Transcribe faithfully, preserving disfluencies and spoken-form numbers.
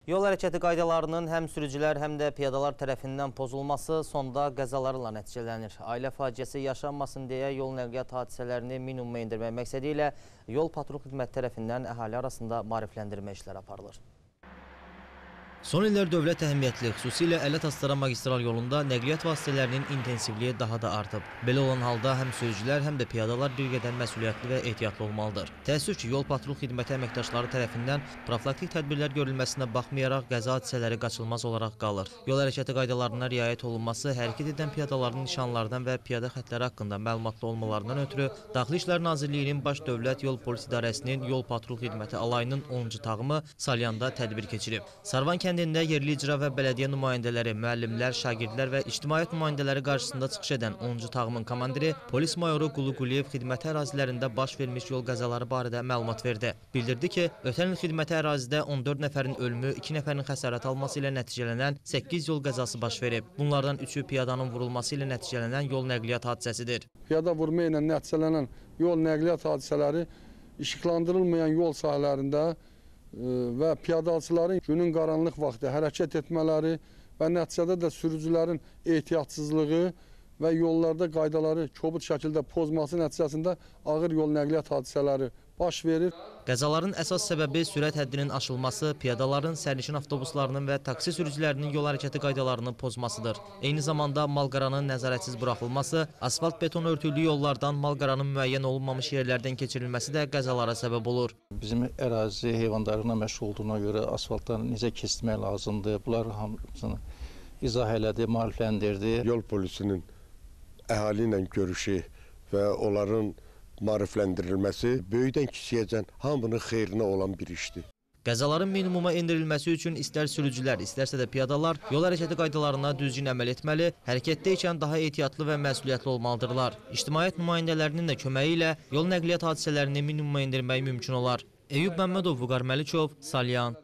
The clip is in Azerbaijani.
Yol hərəkəti qaydalarının həm sürücülər, həm də piyadalar tərəfindən pozulması sonda qəzalarla nəticələnir. Ailə faciəsi yaşanmasın deyə yol nəqliyyat hadisələrini minimuma indirmək məqsədi ilə yol patrul xidməti tərəfindən əhali arasında maarifləndirmə işləri aparılır. Son illər dövlət əhəmiyyətli, xüsusilə Ələt-Astara magistral yolunda nəqliyyat vasitələrinin intensivliyi daha da artıb. Belə olan halda həm sürücülər, həm də piyadalar bir qədər məsuliyyətli və ehtiyatlı olmalıdır. Təəssüf ki, yol patrul xidməti əməkdaşları tərəfindən profilaktik tədbirlər görülməsinə baxmayaraq qəza hadisələri qaçılmaz olaraq qalır. Yol hərəkəti qaydalarına riayət olunması, hərəkət edən piyadaların nişanlardan və piyada xətləri haqqında məlumatlı olmalarından ötürü Daxili İşlər Nazirliyinin Baş Dövlət Yol Polis İdarəsinin Yol Patrul Xidməti alayının onuncu tağımı Salyanda tədbir keçirib. Sarvan kəndində yerli icra və bələdiyyə nümayəndələri, müəllimlər, şagirdlər və ictimaiyyət nümayəndələri qarşısında çıxış edən onuncu tağımın komandiri polis mayoru Qulu Quliyev xidməti ərazilərində baş vermiş yol qəzaları barədə məlumat verdi. Bildirdi ki, ötən il xidməti ərazidə on dörd nəfərin ölümü, iki nəfərin xəsarət alması ilə nəticələnən səkkiz yol qəzası baş verib. Bunlardan üçü piyadanın vurulması ilə nəticələnən yol nəqliyyat hadisəsidir. Piyada vurma ilə nəticələnən yol nəqliyyat hadisələri işıqlandırılmayan yol sahələrində və piyadaçıların günün qaranlıq vaxtı hərəkət etmələri və nəticədə də sürücülərin ehtiyatsızlığı və yollarda qaydaları kobud şəkildə pozması nəticəsində ağır yol nəqliyyat hadisələri baş verir. Qəzaların əsas səbəbi sürət həddinin aşılması, piyadaların, sərnişin avtobuslarının və taksi sürücülərinin yol hərəkəti qaydalarını pozmasıdır. Eyni zamanda malqaranın nəzarətsiz buraxılması, asfalt beton örtülü yollardan malqaranın müəyyən olunmamış yerlərdən keçirilməsi də qəzalara səbəb olur. Bizim ərazi heyvandarlığına məşğul olduğuna görə asfaltları necə keçirmək lazımdır, bunlar hamısını izah elədi, maarifləndirdi. Yol polisinin əhali ilə görüşü və onların maarifləndirilməsi böyükdən kiçiyəcən hamının xeyrinə olan bir işdir. Qəzaların minimuma endirilməsi üçün istər sürücülər, istərsə də piyadalar yol hərəkəti qaydalarına düzgün əməl etməli, hərəkətdə ikən daha ehtiyatlı və məsuliyyətli olmalıdırlar. İctimaiyyət nümayəndələrinin də köməyi ilə yol nəqliyyat hadisələrini minimuma endirmək mümkün olar. Eyüp Məmmədov, Vüqar Məlikov, Salyan.